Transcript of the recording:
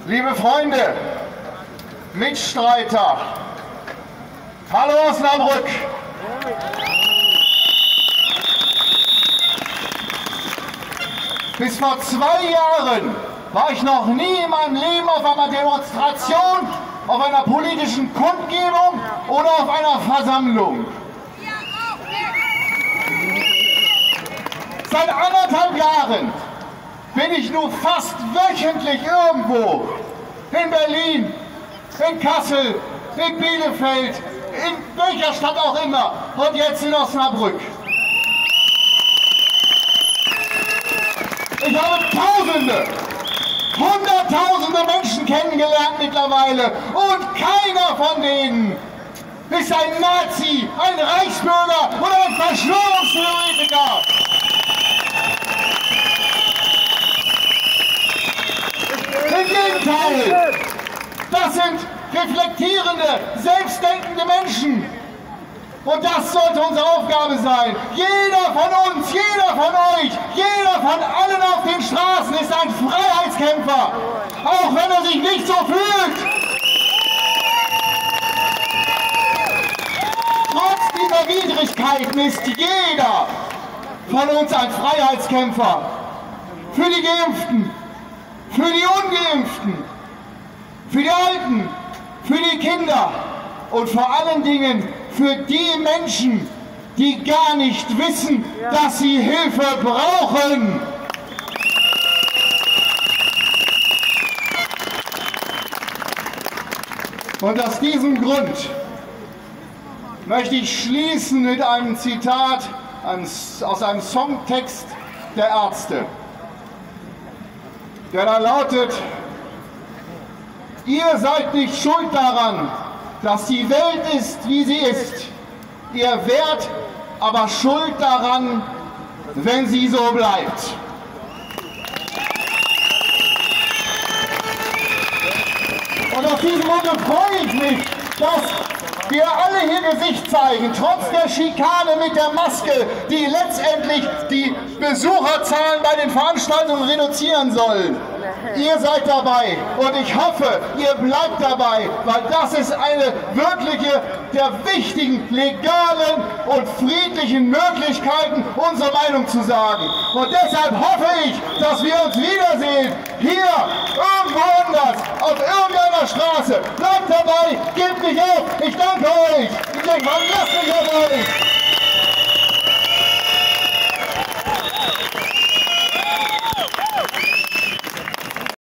Liebe Freunde, Mitstreiter, hallo Osnabrück! Bis vor 2 Jahren war ich noch nie in meinem Leben auf einer Demonstration, auf einer politischen Kundgebung oder auf einer Versammlung. Seit 1,5 Jahren bin ich nun fast wöchentlich irgendwo, in Berlin, in Kassel, in Bielefeld, in welcher Stadt auch immer und jetzt in Osnabrück. Ich habe Tausende, Hunderttausende Menschen kennengelernt mittlerweile und keiner von denen ist ein Nazi, ein Reichsbürger oder ein Verschwörungstheoretiker. Im Gegenteil, das sind reflektierende, selbstdenkende Menschen. Und das sollte unsere Aufgabe sein. Jeder von uns, jeder von euch, jeder von allen auf den Straßen ist ein Freiheitskämpfer, auch wenn er sich nicht so fühlt. Trotz dieser Widrigkeiten ist jeder von uns ein Freiheitskämpfer. Für die Geimpften, für die Ungeimpften, für die Alten, für die Kinder und vor allen Dingen für die Menschen, die gar nicht wissen, dass sie Hilfe brauchen. Und aus diesem Grund möchte ich schließen mit einem Zitat aus einem Songtext der Ärzte, der da lautet: Ihr seid nicht schuld daran, dass die Welt ist, wie sie ist. Ihr wärt aber schuld daran, wenn sie so bleibt. Und aus diesem Grunde freue ich mich, dass wir alle hier Gesicht zeigen, trotz der Schikane mit der Maske, die letztendlich die Besucherzahlen bei den Veranstaltungen reduzieren sollen. Ihr seid dabei und ich hoffe, ihr bleibt dabei, weil das ist eine wirkliche der wichtigen, legalen und friedlichen Möglichkeiten, unsere Meinung zu sagen. Und deshalb hoffe ich, dass wir uns wiedersehen, hier, irgendwo anders, auf irgendeiner Straße. Bleibt dabei, gebt nicht auf, ich danke euch, ich denke, lasst mich auf euch.